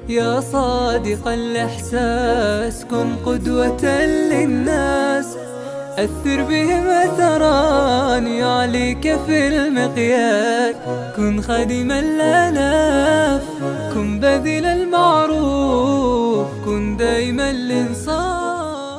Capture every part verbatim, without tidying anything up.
يا صادق الإحساس كن قدوة للناس، أثر بهم أثرا يعليك في المقياس، كن خادم الآلاف، كن بذل المعروف، كن دائما الإنصاف.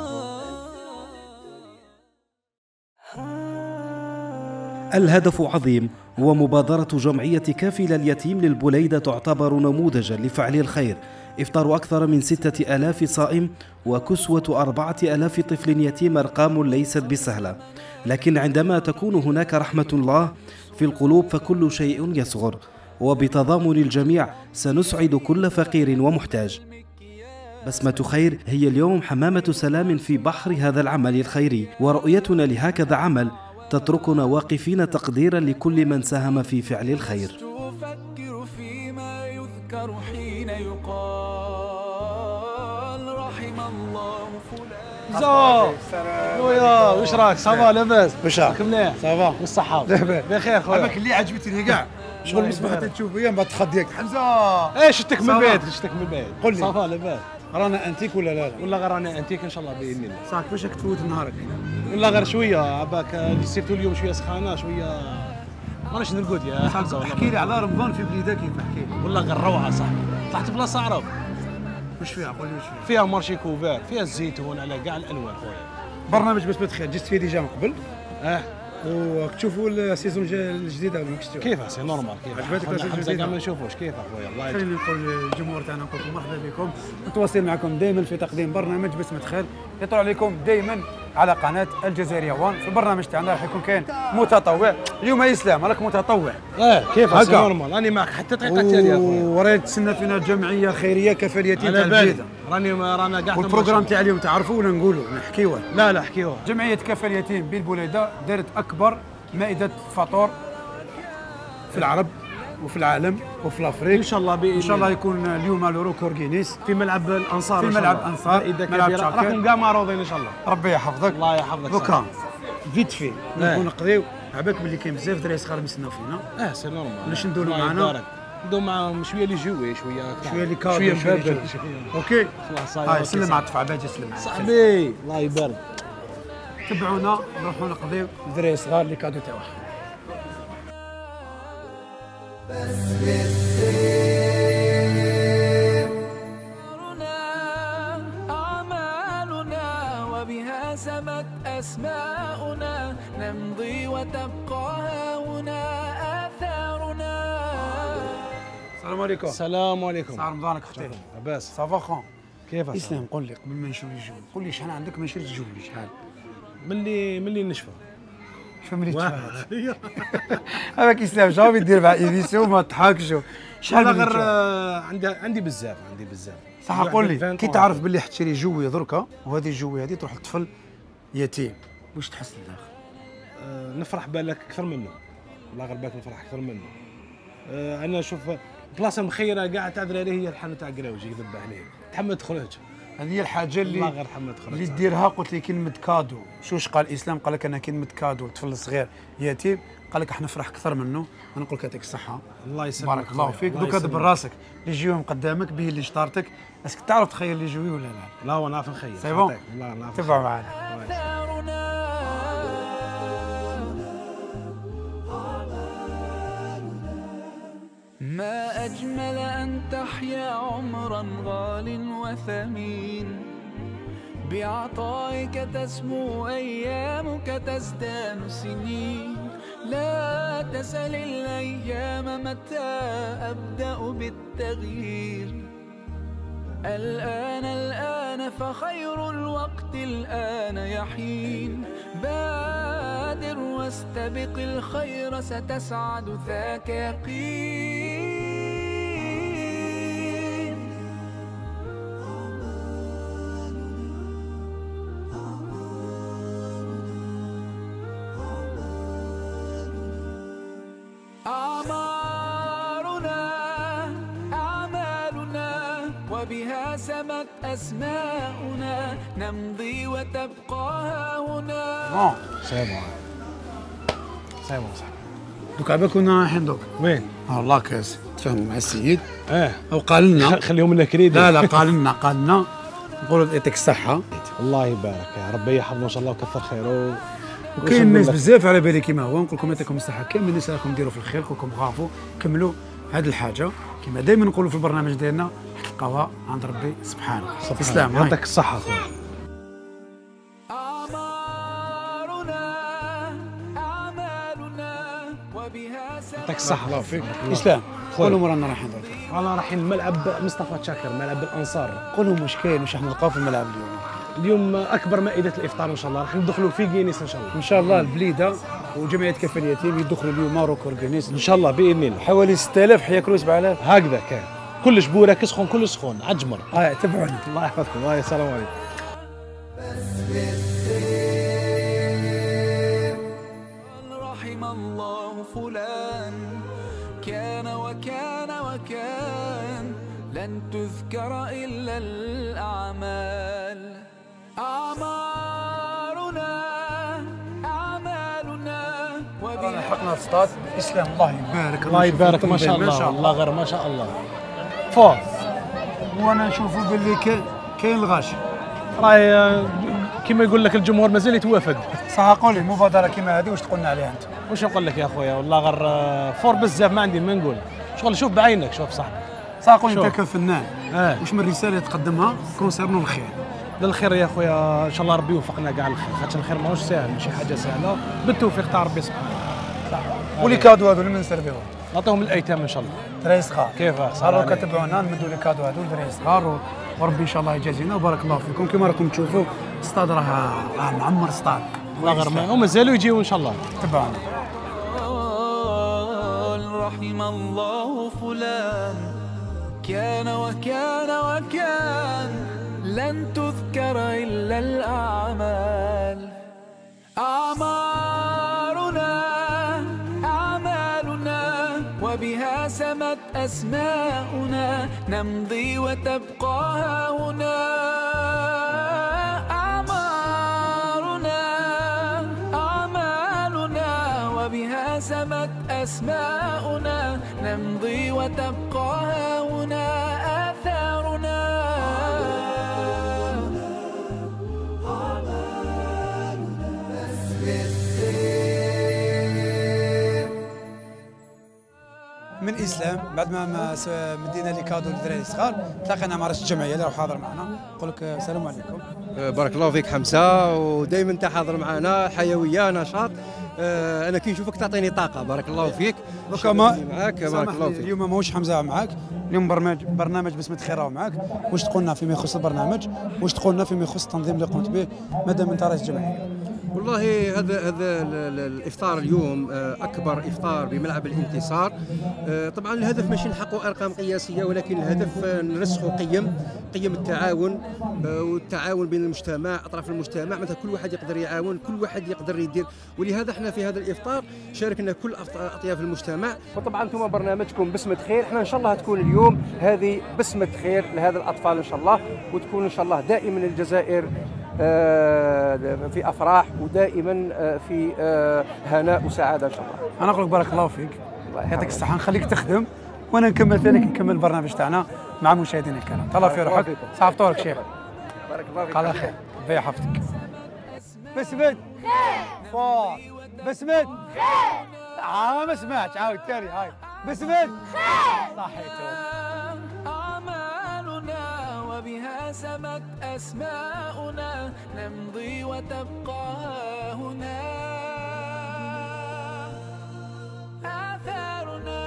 الهدف عظيم، ومبادرة جمعية كافل اليتيم للبليدة تعتبر نموذجا لفعل الخير. إفطار أكثر من ستة آلاف صائم وكسوة أربعة آلاف طفل يتيم أرقام ليست بسهلة، لكن عندما تكون هناك رحمة الله في القلوب فكل شيء يصغر، وبتضامن الجميع سنسعد كل فقير ومحتاج. بسمة خير هي اليوم حمامة سلام في بحر هذا العمل الخيري، ورؤيتنا لهكذا عمل تتركنا واقفين تقديرا لكل من ساهم في فعل الخير. تفكر فيما يذكر حين يقال رحم الله فلان. زو خويا واش راك؟ صافا لاباس؟ واش راك؟ مليح؟ صافا والصحة بخير خويا. هذاك اللي عجبتني كاع شغل مسموح حتى تشوف فيا بعد تخديك حمزة. ايه شتك من بعيد شتك من بعيد. قول لي صافا لاباس؟ رانا انتيك ولا لا لا؟ ولا غير رانا انتيك ان شاء الله باذن الله. صاك كيفاش راك تفوت نهارك؟ ولا غير شويه عباك اللي سيرتو اليوم شويه سخانه شويه ماناش نرقد يا حمزه. احكي لي على رمضان في بليده كيف احكي لي. والله غير روعه صاحبي. طلعت بلاصه عرب. واش فيها؟ قول لي واش فيها؟ فيها مارشي كوفير، فيها الزيتون على كاع الالوان خويا. برنامج بس بتخيل جيت فيه ديجا من قبل. اه وتشوفوا السيزون الجديده ولا ماكش تشوف؟ كيف سي نورمال كيف عجبتك السيزون حمزه الجديده؟ كاع ما نشوفوش كيف خويا الله يجزاك. خليني نقول للجمهور تاعنا نقول لكم مرحبا بكم، نتواصل معكم دائما في تقديم برنامج بسمة خير يطلع عليكم دائما على قناه الجزائريه وان. في البرنامج تاعنا راح يكون كاين متطوع اليوم. يا اسلام راك متطوع. اه كيف سي نورمال راني معك حتى دقيقه تاليه يا خويا. وراي تسنى فينا جمعيه خيريه كفال اليتيم تاع على البليده. راني رانا كاع والبروغرام تاع اليوم تعرفوا ولا نقولوا نحكيوه؟ لا لا حكيوه. جمعيه كفال اليتيم بالبليده دارت اكبر مائده فطور في العرب وفي العالم وفي الافريق ان شاء الله بإذن ان شاء الله يكون اليوم له ريكورد جينيس في ملعب الانصار. في ملعب الانصار ملعب راكم كاع معروضين ان شاء الله. ربي يحفظك. الله يحفظك. دوكا فيت في نكون نقضيو عباك باللي كاين بزاف دراري صغار مسناو فينا. اه سي نورمال. باش ندوروا معنا ندور معاهم شويه اللي جوي شويه شويه اللي كادو شويه شويه مبابل. اوكي خلاص صاير. هاي سلم على الدفعه باجي سلم صاحبي الله يبارك. تبعونا نروحوا نقضيو دراري صغار اللي كادو تاعهم. أعمالنا وبها سمت أسماؤنا نمضي وتبقى هنا آثارنا. السلام عليكم. السلام عليكم. صار رمضانك اختي لاباس؟ صافا خون كيف اسلام؟ قول لي قبل ما نشوف الجو قول لي شحال عندك ما شريت جولي شحال؟ ملي ملي نشفى فملي تفات هذاك اسلام شنو يدير مع ايفيسيو ما تضحكش. شحال غير عندي عندي بزاف عندي بزاف صح. قول لي كي تعرف باللي حتشري جوي دركا وهذه الجوي هذه تروح لطفل يتيم واش تحس لداخل؟ أه نفرح بالك اكثر منه. والله غير بالك نفرح اكثر منه. أه انا شوف بلاصه مخيره كاع تاع دراري هي الحانه تاع قراوجي يذب عليه تحمد تخرج. هذه هي الحاجه اللي الله غير حمد تخرج اللي ديرها. قلت لي كلمه كادو. شوش قال الاسلام؟ قال لك انا كلمه كادو طفل صغير يتيم قال لك حنفرح اكثر منه. انا نقول لك يعطيك الصحه الله يسلمك بارك الله فيك. دوكا دبر راسك اللي يجيهم قدامك به اللي شطارتك. اسك تعرف تخيل اللي يجوي ولا لا؟ لا وانا نعرف نخيل. سي بون تبعوا معنا. ما أجمل أن تحيا عمرا غال وثمين بعطائك تسمو أيامك تزدان سنين. لا تسل الأيام متى أبدأ بالتغيير. الآن الآن فخير الوقت الآن يحين. بادر واستبق الخير ستسعد ذاك يقين. أعمارنا أعمالنا وبها سمت أسماؤنا نمضي وتبقى هنا. سي بون سي بون صاحبي دوك عبا كنا رايحين دوك وين؟ ها لاكاس تفاهموا مع السيد اه او قال لنا خليهم لنا كريدي. لا لا قال لنا قال لنا نقولوا يعطيك الصحه. الله يبارك يا ربي يحفظنا ان شاء الله وكثر خيره. وكاين الناس بزاف على بالي كيما هو، نقول لكم يعطيكم الصحه كامل الناس راكم ديروا في الخير، كلكم غافوا كملوا هذه الحاجه كيما دائما نقولوا في البرنامج ديالنا، تلقاوها عند ربي سبحانه. تسلم يعطيك الصحه خويا. يعطيك الصحه. الله فيك. اسلام قولوا مورانا رايحين درك. والله رايحين ملعب مصطفى شاكر، ملعب الانصار. قولوا واش كاين واش راح نلقاو في الملعب اليوم. اليوم اكبر مائده الافطار ان شاء الله، راح ندخلوا في كينيس ان شاء الله. ان شاء الله البليده وجمعيه كفاله اليتيم يدخلوا اليوم ماروكو كينيس ان شاء الله باذن الله. حوالي ستة آلاف حياكلوا سبعة آلاف هكذا كان كلش بورك سخون كلش سخون عجمر. اه تبعونا. الله يحفظكم. الله السلام عليكم. رحم الله فلان كان وكان وكان لن تذكر إلا الأعمال. أعمارنا أعمالنا وبها حقنا الصطاد. اسلام الله يبارك. الله يبارك ما شاء الله. الله غير ما شاء الله. فوز. وانا نشوفوا باللي كاين الغاش. راهي كيما يقول لك الجمهور مازال يتوافد. صح. قولي مبادره كيما هذه واش تقولنا عليها انت؟ واش نقول لك يا خويا والله غير فور بزاف ما عندي ما نقول. شغل شوف بعينك شوف صاحبي. صح. قولي انت كفنان آه. واش من رساله تقدمها كونسيرنو الخير؟ للخير يا خويا ان شاء الله ربي يوفقنا كاع الخير، خاطر الخير ماهوش ساهل ماشي حاجه سهله، بالتوفيق تاع ربي سبحانه. صح. ولي كادو هذو لمن نسربيهم؟ نعطيهم للايتام ان شاء الله. دراري صغار كيف صاروا كتبعونا نمدوا لي كادو هذو لدراري صغار وربي ان شاء الله يجازينا وبارك الله فيكم. كما راكم تشوفوا الصطاد راه راه معمر صطاد. الله غير ما ومازالوا يجيو ان شاء الله. تبعونا. رحم الله فلان كان وكان وكان لن تذكر إلا الأعمال. أعمارنا أعمالنا وبها سمت أسماؤنا نمضي وتبقى هنا. أعمارنا أعمالنا وبها سمت أسماؤنا نمضي وتبقى هنا. آثارنا من اسلام بعد ما ما مدينا لي كادو للدراري الصغار تلاقينا مع رئيس الجمعيه اللي راه حاضر معنا. نقول لك السلام عليكم. بارك الله فيك حمزه، ودائما انت حاضر معنا حيويه نشاط. انا كي نشوفك تعطيني طاقه. بارك الله فيك. وكما معاك بارك الله فيك. اليوم ماهوش حمزه معاك، اليوم برنامج برنامج بسمة خير راهو معاك. واش تقولنا فيما يخص البرنامج؟ واش تقولنا فيما يخص التنظيم اللي قمت به مادام انت رئيس الجمعيه؟ والله هذا هذا الافطار اليوم اكبر افطار بملعب الانتصار. طبعا الهدف ماشي نحققوا ارقام قياسيه، ولكن الهدف نرسخوا قيم قيم التعاون والتعاون بين المجتمع، اطراف المجتمع، مثلا كل واحد يقدر يعاون، كل واحد يقدر يدير. ولهذا احنا في هذا الافطار شاركنا كل اطياف المجتمع. وطبعا انتم برنامجكم بسمة خير، احنا ان شاء الله تكون اليوم هذه بسمة خير لهذا الاطفال ان شاء الله، وتكون ان شاء الله دائما الجزائر في افراح ودائما في هناء وسعاده ان شاء الله. انا نقول لك بارك الله فيك، يعطيك الصحه، نخليك تخدم وانا نكمل ثاني نكمل البرنامج تاعنا مع مشاهدينا الكرام. تهلا في روحك. صحه فطورك شيخ. بارك الله فيك. على خير. ربي يحفظك. بسمة خير. فور. بسمة خير. اه ما سمعتش عاود ثاني هاي. بسمة خير. صحيتو. وبها سمت أسماؤنا نمضي وتبقى هنا. آثارنا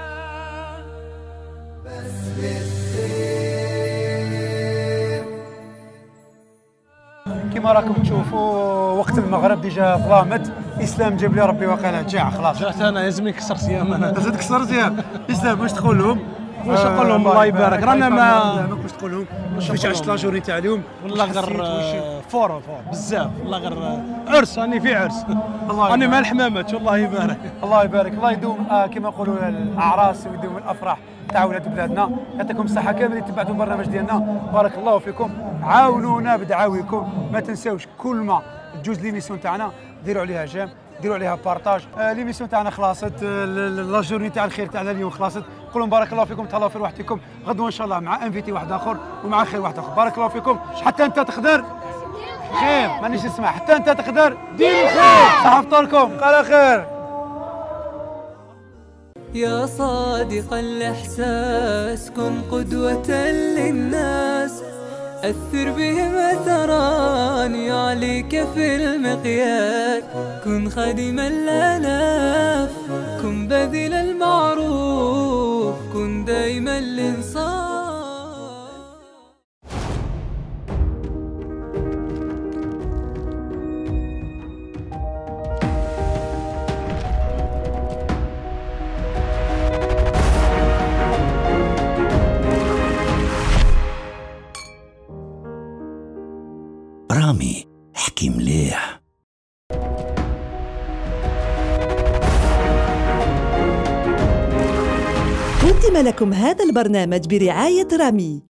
كما راكم تشوفوا وقت المغرب ديجا ظلامت. اسلام جاب لي ربي واقيلا جاع خلاص. جات انا لازم نكسر صيام. انا زاد كسر صيام. اسلام واش تقول لهم؟ واش نقول لهم؟ الله يبارك رانا ما واش تقول لهم؟ واش عشت لا جورني تاع اليوم؟ والله غير فور فور بزاف، والله غير عرس، راني في عرس، راني مع الحمامات. والله يبارك. الله يبارك. الله يدوم آه كما نقولوا الاعراس ويدوم الافراح تاع ولاد بلادنا. يعطيكم الصحه كامل اللي تبعتوا البرنامج ديالنا. بارك الله فيكم. عاونونا بدعاويكم، ما تنساوش كل ما تجوز ليميسيون تاعنا ديروا عليها جيم، ديروا عليها بارطاج. آه ليميسيون تاعنا خلاصت، آه لا جورني تاع الخير تاعنا اليوم خلاصت. نقولوا بارك الله فيكم، تهلاو في روحتكم. غدوه ان شاء الله مع انفيتي واحد اخر ومع خير واحد اخر. بارك الله فيكم. حتى انت تقدر خير، مانيش نسمع. حتى انت تقدر دير الخير. صحة فطوركم على خير. يا صادق الإحساس كن قدوة للناس، أثر بهم أثرا يعليك في المقياس. كن خادم الآلاف، كن بذل المعروف، كن دائما الإنصاف. رامي احكي مليح. قدم لكم هذا البرنامج برعاية رامي.